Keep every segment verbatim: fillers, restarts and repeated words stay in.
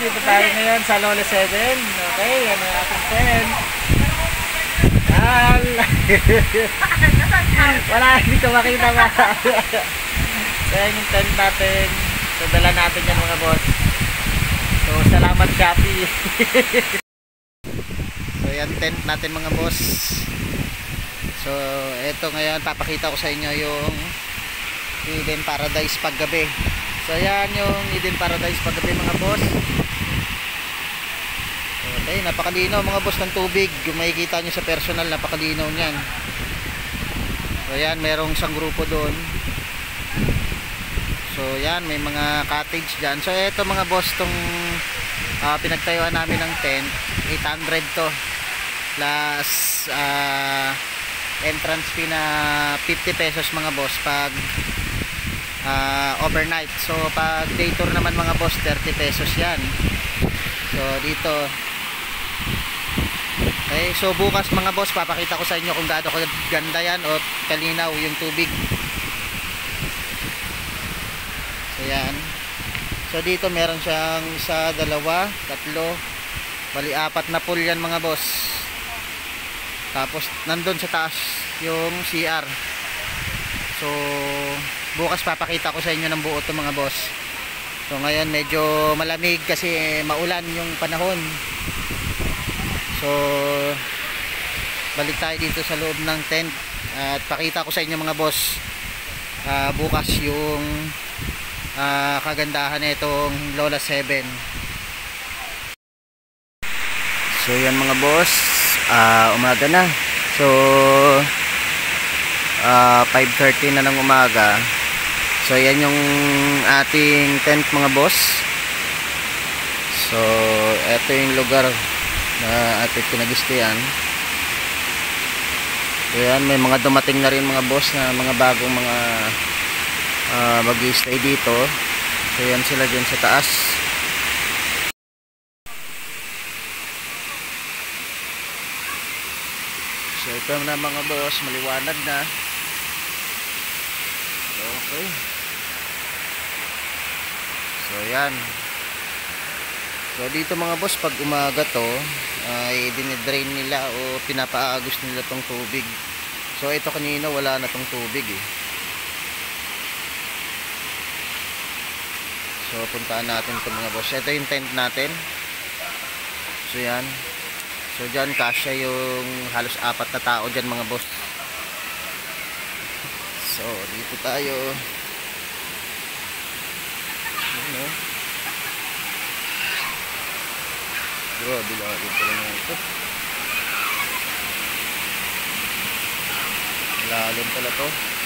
dito tayo ngayon sa Lola seven. Okay, yan ang ating tent. Yan. Wala, hindi ko makita ba. So yan yung tent natin. So dala natin yan mga boss. So salamat Shopee. So yan tent natin mga boss. So eto ngayon papakita ko sa inyo yung Eden Paradise paggabi. So yan yung Eden Paradise paggabi mga boss. Okay, napakalinaw mga boss ng tubig. Kung makikita nyo sa personal, napakalinaw nyan. So yan, merong isang grupo doon. So yan, may mga cottage dyan. So eto mga boss, tong uh, pinagtayuan namin ng tent, eight hundred to plus uh, entrance fee na fifty pesos mga boss pag uh, overnight. So pag day tour naman mga boss, thirty pesos yan. So dito, okay, so bukas mga boss papakita ko sa inyo kung gaano kaganda yan o kalinaw yung tubig. So yan, so dito meron siyang isa, dalawa, tatlo, bali apat na pool yan mga boss. Tapos nandun sa taas yung C R. So bukas papakita ko sa inyo ng buo to mga boss. So ngayon medyo malamig kasi maulan yung panahon. So balik tayo dito sa loob ng tent at pakita ko sa inyo mga boss uh, bukas yung uh, kagandahan nitong Lola seven. So yan mga boss, uh, umaga na. So uh, five thirty na ng umaga. So yan yung ating tent mga boss. So ito yung lugar na ating pinagistihan. So yan, may mga dumating na rin mga boss na mga bagong mga uh, mag-i-stay dito. So yan sila dyan sa taas. So ito na mga boss, maliwanag na. Okay. So yan. So dito mga boss, pag umaga to ay dinidrain nila o pinapaagos nila tong tubig. So ito kanina wala na tong tubig eh. So puntaan natin ito mga boss. Ito yung tent natin. So yan. So dyan kasya yung halos apat na tao dyan mga boss. So dito tayo. Ano? Grabe lalim pala na ito. Lalim pala to.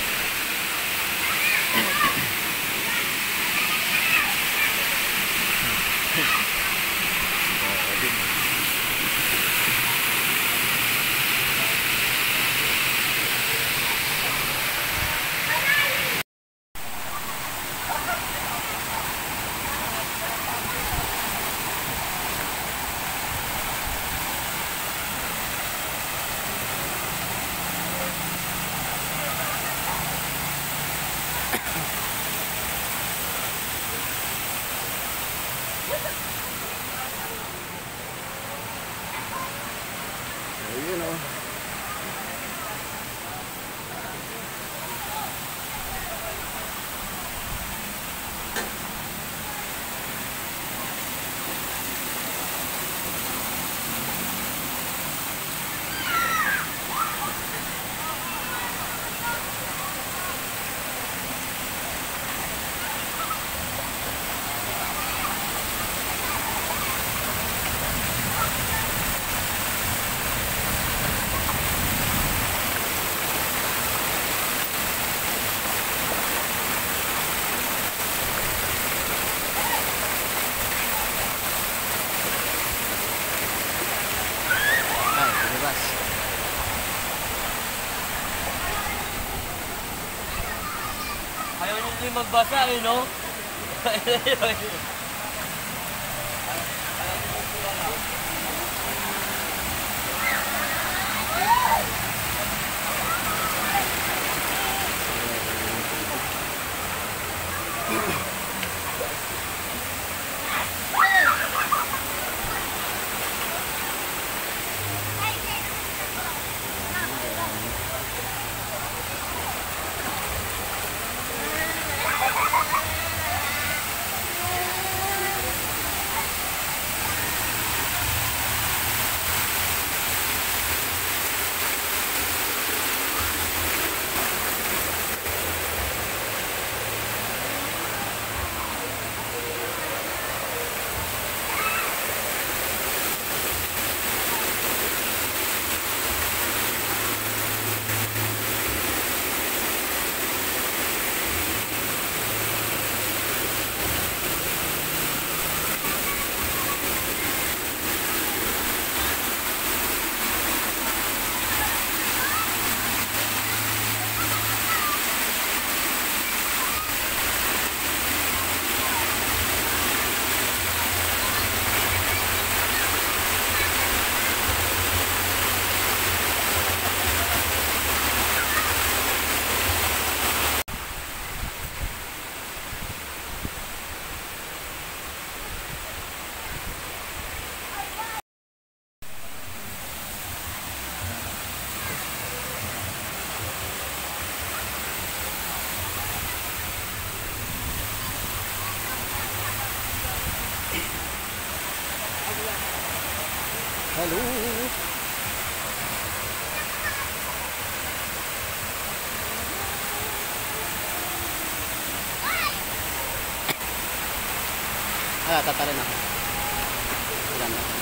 Ayun o. Ayaw nyo din magbasa eh, no? Hello. Ah, tatalin ako. Ilan na.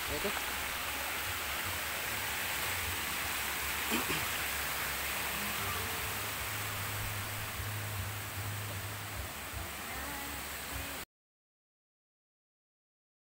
Ito.